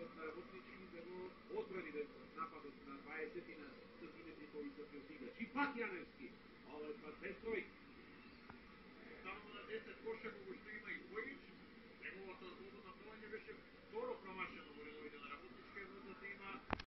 na работнички да го одбрани нападот на 20 на Сотинетрикови Софијски играчи. Пак Јаневски, овој пат без тројки. Останува на 10 кошево, во што има и Којич. Неговото слободно плавање беше второ право